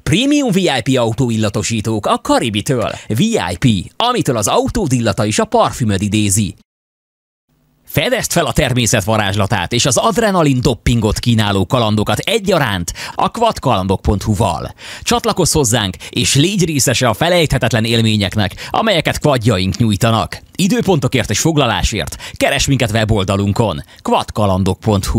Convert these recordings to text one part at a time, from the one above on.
Prémium VIP autóillatosítók a Caribitől. VIP, amitől az autód illata is a parfümöd idézi. Fedezd fel a természet varázslatát és az adrenalin doppingot kínáló kalandokat egyaránt a quadkalandok.hu-val. Csatlakozz hozzánk, és légy részese a felejthetetlen élményeknek, amelyeket quadjaink nyújtanak. Időpontokért és foglalásért keresd minket weboldalunkon quadkalandok.hu.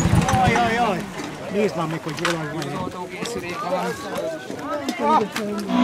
Nézd már meg, hogy valami van.